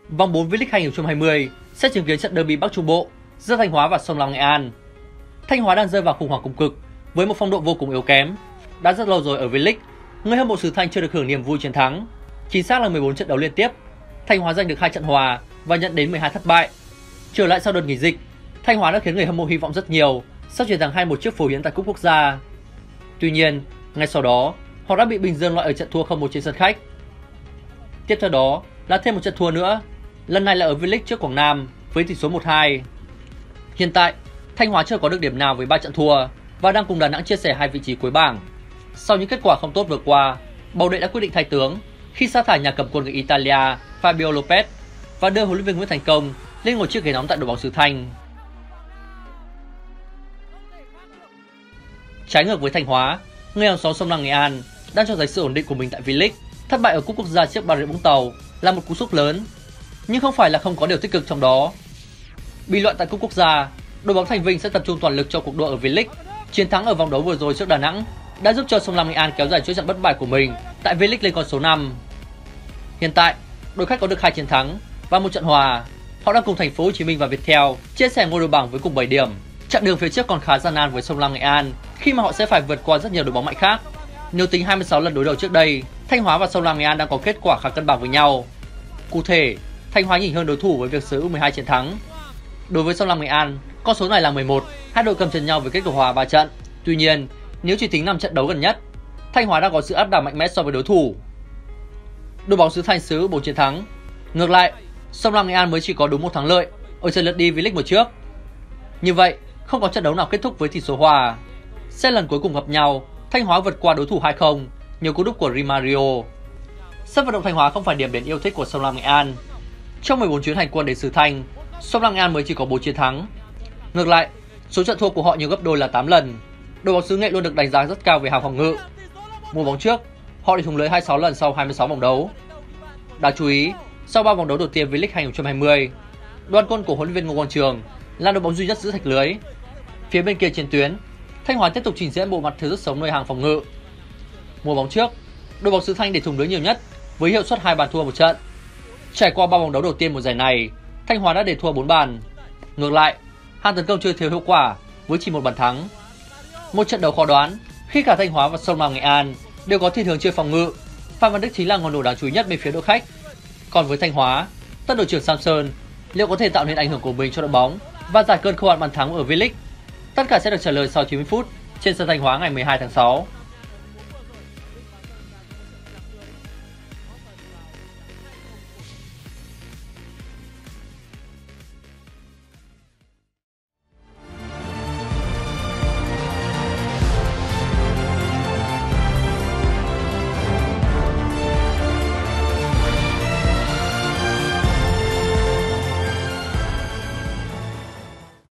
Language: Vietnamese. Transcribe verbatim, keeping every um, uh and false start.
Vòng bốn V-League hai không hai không sẽ chứng kiến trận derby Bắc Trung Bộ giữa Thanh Hóa và Sông Lam Nghệ An. Thanh Hóa đang rơi vào khủng hoảng cùng cực với một phong độ vô cùng yếu kém. Đã rất lâu rồi ở V-League, người hâm mộ xứ Thanh chưa được hưởng niềm vui chiến thắng. Chính xác là mười bốn trận đấu liên tiếp, Thanh Hóa giành được hai trận hòa và nhận đến mười hai thất bại. Trở lại sau đợt nghỉ dịch, Thanh Hóa đã khiến người hâm mộ hy vọng rất nhiều sau chiến thắng hai một trước Phổ Hiến tại Cúp Quốc gia. Tuy nhiên, ngay sau đó, họ đã bị Bình Dương loại ở trận thua không một trên sân khách. Tiếp theo đó là thêm một trận thua nữa, lần này là ở V-League trước Quảng Nam với tỷ số một hai. Hiện tại, Thanh Hóa chưa có được điểm nào với ba trận thua và đang cùng Đà Nẵng chia sẻ hai vị trí cuối bảng. Sau những kết quả không tốt vừa qua, Bầu Đệ đã quyết định thay tướng khi sa thải nhà cầm quân người Italia Fabio Lopez và đưa huấn luyện viên Nguyễn Thành Công lên ngồi chiếc ghế nóng tại đội bóng xứ Thanh. Trái ngược với Thanh Hóa, người hàng xóm Sông Lam Nghệ An đang cho thấy sự ổn định của mình tại V-League. Thất bại ở Cúp Quốc gia trước Bà Rịa Vũng Tàu là một cú sốc lớn, nhưng không phải là không có điều tích cực trong đó. Bình luận tại Cúp Quốc gia, đội bóng Thành Vinh sẽ tập trung toàn lực cho cuộc đua ở V-League. Chiến thắng ở vòng đấu vừa rồi trước Đà Nẵng đã giúp cho Sông Lam Nghệ An kéo dài chuỗi trận bất bại của mình tại V-League lên con số năm. Hiện tại, đội khách có được hai chiến thắng và một trận hòa. Họ đang cùng Thành phố Hồ Chí Minh và Viettel chia sẻ ngôi đầu bảng với cùng bảy điểm. Chặng đường phía trước còn khá gian nan với Sông Lam Nghệ An khi mà họ sẽ phải vượt qua rất nhiều đội bóng mạnh khác. Nếu tính hai mươi sáu lần đối đầu trước đây, Thanh Hóa và Sông Lam Nghệ An đang có kết quả khá cân bằng với nhau. Cụ thể, Thanh Hóa nhỉnh hơn đối thủ với việc sở hữu mười hai chiến thắng. Đối với Sông Lam Nghệ An, con số này là mười một, hai đội cầm chân nhau với kết quả hòa ba trận. Tuy nhiên, nếu chỉ tính năm trận đấu gần nhất, Thanh Hóa đang có sự áp đảo mạnh mẽ so với đối thủ. Đội bóng xứ Thanh sở hữu bốn chiến thắng. Ngược lại, Sông Lam Nghệ An mới chỉ có đúng một thắng lợi ở trận lượt đi V-League mùa trước. Như vậy, không có trận đấu nào kết thúc với tỷ số hòa. Xét lần cuối cùng gặp nhau, Thanh Hóa vượt qua đối thủ hai không nhờ cú đúp của Rimario. Sân vận động Thanh Hóa không phải điểm đến yêu thích của Sông Lam Nghệ An. Trong mười bốn chuyến hành quân đến xứ Thanh, Sông Lam Nghệ An mới chỉ có bốn chiến thắng. Ngược lại, số trận thua của họ nhiều gấp đôi là tám lần. Đội bóng xứ Nghệ luôn được đánh giá rất cao về hàng phòng ngự. Mùa bóng trước, họ để thủng lưới hai mươi sáu lần sau hai mươi sáu vòng đấu. Đáng chú ý, sau ba vòng đấu đầu tiên V-League hai không hai không, đoàn quân của huấn luyện viên Ngô Quang Trường là đội bóng duy nhất giữ thạch lưới. Phía bên kia trên tuyến, Thanh Hóa tiếp tục trình diễn bộ mặt thiếu rất sống nơi hàng phòng ngự. Mùa bóng trước, đội bóng xứ Thanh để thủng lưới nhiều nhất với hiệu suất hai bàn thua một trận. Trải qua ba vòng đấu đầu tiên mùa giải này, Thanh Hóa đã để thua bốn bàn. Ngược lại, hàng tấn công chơi thiếu hiệu quả với chỉ một bàn thắng. Một trận đấu khó đoán khi cả Thanh Hóa và Sông Lam Nghệ An đều có thiên hướng chơi phòng ngự. Phan Văn Đức chính là ngọn nổ đáng chú ý nhất bên phía đội khách. Còn với Thanh Hóa, tân đội trưởng Samson liệu có thể tạo nên ảnh hưởng của mình cho đội bóng và giải cơn khô hạn bàn thắng ở V-League? Tất cả sẽ được trả lời sau chín mươi phút trên sân Thanh Hóa ngày mười hai tháng sáu.